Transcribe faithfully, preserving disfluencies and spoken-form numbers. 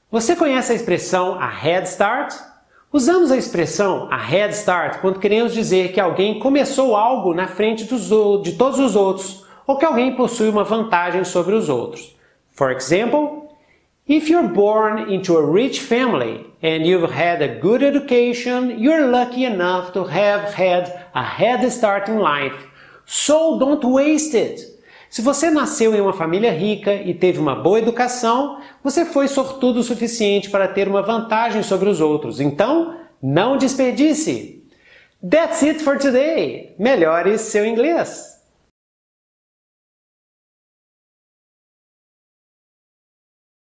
Você conhece a expressão a head start? Usamos a expressão a head start quando queremos dizer que alguém começou algo na frente dos, de todos os outros, ou que alguém possui uma vantagem sobre os outros. For example, if you're born into a rich family and you've had a good education, you're lucky enough to have had a head start in life. So don't waste it. Se você nasceu em uma família rica e teve uma boa educação, você foi sortudo o suficiente para ter uma vantagem sobre os outros. Então, não desperdice! That's it for today! Melhore seu inglês!